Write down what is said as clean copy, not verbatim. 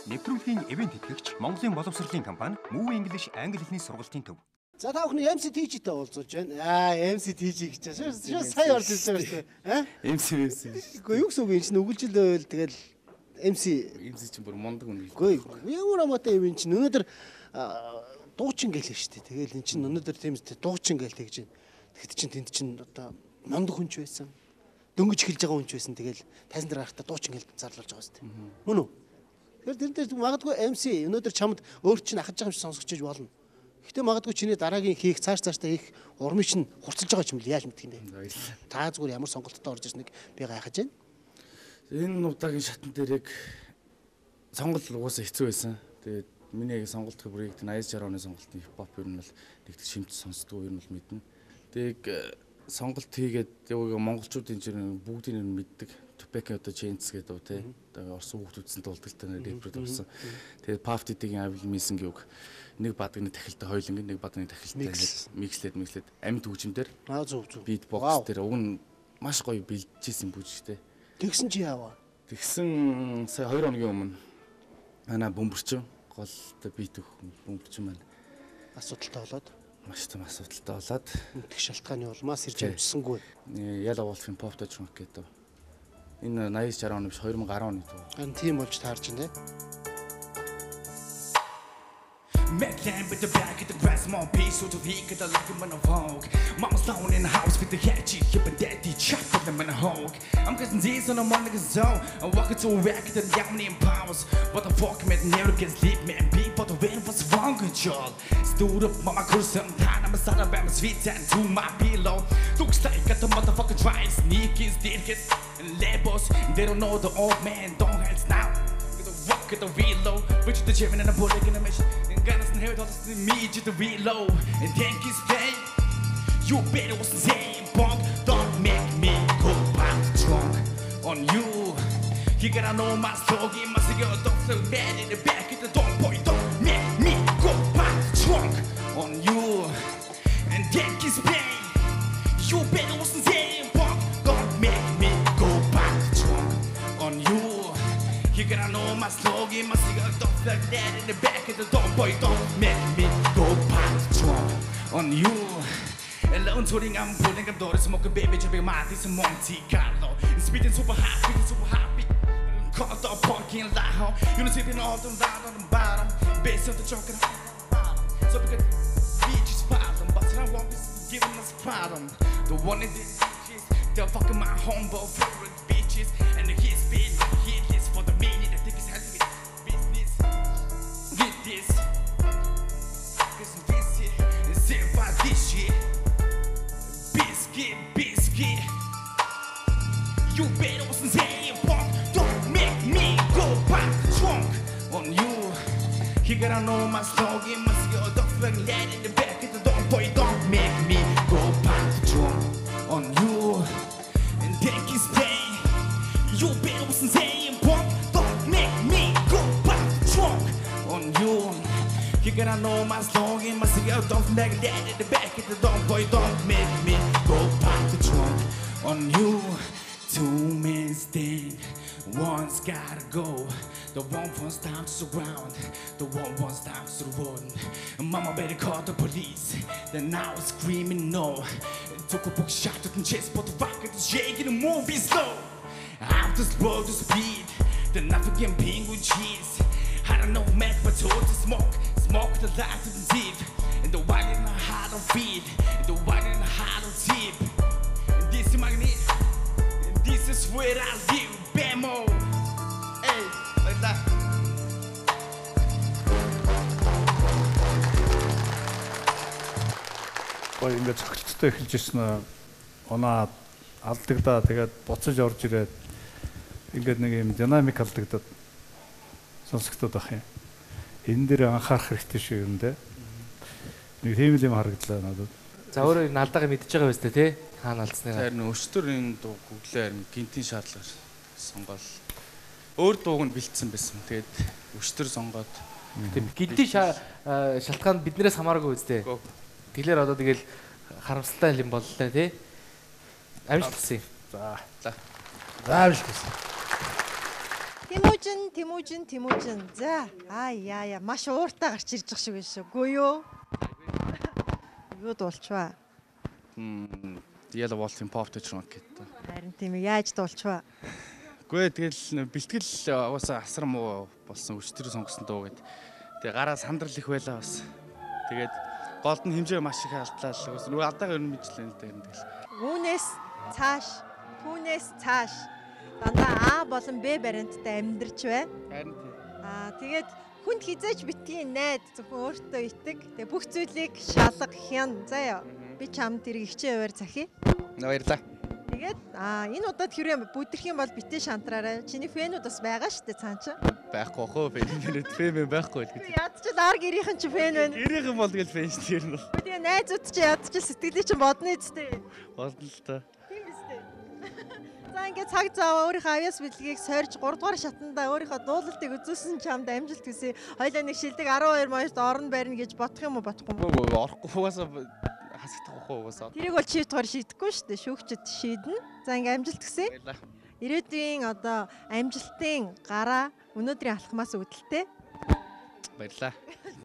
Нэвтрүүлгийн ивент тэтгэгч Монголын боловсролын компани Move English англи хэлний сургалтын төв. За та бүхэн MCTG-тэй уулзаж байна. MCTG гэж байна. Шүү сая орж ирсэн байна шүү дээ. MC. Үгүй юу гэсэн үг юм чинь үгэлжилэл тэгэл MC чинь бүр мундаг үнэ. Үгүй ямар амаатай юм чинь өнөөдөр дуучин гэлээ шүү дээ. Тэгэл эн чинь өнөөдөр тийм дуучин гээл тэгж байна. Тэгэхэд чинь тэнд чинь одоо мундаг хүнч байсан. Дөнгөж эхэлж байгаа хүнч байсан. Тэгэл тайзан дээр гарахтаа дуучин гээл зарлуулж байгаа шүү дээ. Мөн үү? Тэгэхээр тэр магадгүй MC өнөөдөр чамд өөр чинь ахаж байгаа юм шиг сонсгож болно. Гэхдээ магадгүй чиний дараагийн хийх цаашдаа хийх урмыг чинь хурцлж байгаа юм л яаж мэдэх юм бэ? Та зүгээр ямар сонголттой орж ирснийг би гайхаж байна. Энэ удаагийн шатн дээр яг сонголт угаасаа хэцүү байсан. Тэгээд миний яг сонголтын бүрийг 80-60 оны сонголтын хипхоп ер нь бол нэгт шимт сонсдгоо ер нь бол мэднэ. Тэгээд сонголт хийгээд яг монголчуудын чинь бүгдийг нь мэддэг. Tupac одоо Chance гэдэг үү те. Тэгээд орсон хүүхдүүд үзсэн дуулдалтай рэпер орсон. Тэгээд Puff Daddy-гийн I Will Miss гэв. Нэг бадганы тахилтай хоёуланг нэг бадганы тахилтай микслээд амьд хөгжимдөр. Зөв. Beat box дээр уг нь маш гоё бэлдчихсэн бүжигтэй. Тэгсэн чи яаваа? Тэгсэн сая 2 хоногийн өмнө манай бөмбөрчин голтой бит өгөх бөмбөрчин маань асуудалтай болоод маш том асуудалтай болоод тэгш шалтгааны улмаас ирж амжсангүй. Яла Wolf-ийн Pop Touch гэдэг. Энэ 80-60 оны биш 2010 оны дуу. Ан тийм болж таарч байна. Medland with the back of the grass, small piece, so to he could look him on a vogue. Mama's down in the house with the hatchet, hip and daddy, chop with them in a hog. I'm getting these on a Monica zone. I'm walking to a racket and down in powers. What the fuck, man, never can sleep, man. People, the wind was wrong control. Stood up, mama, cruise some time. I'm a son of a sweet and to my pillow. Looks like got the motherfucker trying sneakers, dickers, and labels. They don't know the old man, don't hands now. Walk at the reload, reach the gym and a bullet in a mission. And got us in here, told us to meet you to reload. And thank you, Spain. You better was the same punk. Don't make me go back drunk on you. You gotta know my slogan, my cigar, don't feel bad in the back of the door, boy. Don't make me go back drunk on you. And thank you, Spain. You better was the same punk. Don't make me go back drunk on you. You gotta know my slogan, my cigar don't like that in the back of the door, boy. Don't make me go back drunk on you. Alone touring, I'm pulling up doors, smoking baby, jumping my this Monte Carlo. And speeding super happy. Caught the parking lot, you know, sitting all them down on the bottom. Base of the truck and bottom. So we can beach is bottom, but I won't be giving us problem. The one in these bitches, they're fucking my homeboy favorite bitches. And the kids been hitless for the minute. I think it's had to be business. Get this. Cause this shit is set by this shit. Biscuit. You better wasn't saying fuck. Don't make me go back drunk on you. You gotta know my slogan, my skill, don't feel like that in the back of the door, boy. Don't make me go back drunk on you. And thank you, Spain. You better wasn't saying fuck. Don't make me go back drunk on you. You gotta know my slogan, my skill, don't feel like that in the back of the door, boy. Don't make me go back drunk on you. Two men stand, one's gotta go. The one wants down to the ground, the one wants down to the road. Mama better call the police, then I was screaming no. Took a book shot to the chest, but the rocket is shaking and moving slow. I'm just road to speed, then I forget penguin cheese. I don't know Mac, but told to smoke the light to the deep. And the one in the hollow feet, and the one in the hollow tip. And this is my need. This is where I live, Bamo. Hey, like that. Гой ингээд цогцтой эхэлж ирсэн оноо алдагдаа тэгээд буцаж орж ирээд ингээд нэг юм динамик алдагдаад сонсогдоод байх юм. Энэ дээр анхаарах хэрэгтэй шүү юм дээ. Нэг тийм л юм харагдлаа надад. За өөрөө энэ алдаага мэдчихэж байгаа биз дээ тий? Хаана алдснаа. Харин өчтөр энэ дуу гуглаар гинтийн шаардлага сонгоол. Өөр дууг нь бэлдсэн байсан. Тэгээд өчтөр сонгоод тийм гинтийн шалтгаан биднээс хамааргүй үстэй. Тэглэр одоо тэгэл харамсалтай юм боллоо тий? Амжилт хүсье. За. Амжилт хүсье. Тийм үү Тэмүүжин. За. Яа. Маш ууртаа гарч ирж байгаа шиг байна шүү. Үгүй юу? Юу дуулчваа? Yellow Wolf-ийн Pop Touch Rock гэдэг. Харин тийм яаж дуулчваа? Үгүй тэгэл бэлтгэл угаасаа асар муу болсон өчтөр сонгосон дуу гэдэг. Тэгээ гараа сандрал их байлаа бас. Тэгээд голд нь хэмжээ маш их алдлаа л. Нөгөө алдаага ер нь мэдлээ л дээ тэгэл. Түүнээс цааш дандаа А болон Б барианттай амьдарч бай. Харин Тэгээд хүнд хизээж битгий найд зөвхөн өөртөө итэг. Тэгээ бүх зүйлийг шалга хян. Заяа. Би чамд тэрийг хичээвээр захий. баярлаа. Тэгээд энэ удаад хэрэг бүдэрх юм бол битээ шантраарай. Чиний фэнүүд бас байгаа шүү дээ цаан чи. Байхгүй хөө фэн байхгүй л гэж. Ядчил ар гэрийнхэн чи фэн байна. Гэрийнхэн бол тэгэл фэн шүү дээ нь. Тэгээ найзууд чи ядчил сэтгэлээ чи бодно эцтэй. Болно л та. Тийм үстэй. За ингээд цаг зав өөрийнхөө авьяас бэлгийг сорж 3 дугаар шатанда өөрийнхөө дуулалтыг үзүүлсэн чамд амжилт хүсье. Хоёлаа нэг шилдэг 12 моёст орон барина гэж бодох юм уу бодохгүй юу? Орохгүй угаасаа хасагдахгүй угаасаа. Тэрийг бол чи тохор шийдэхгүй шүү дээ. Шүүгчд шийднэ. За ингээд амжилт хүсье. Баярлаа. Ирээдүйн одоо амжилтын гараа өнөөдрийн алхмаас үүдэлтэй. Баярлаа.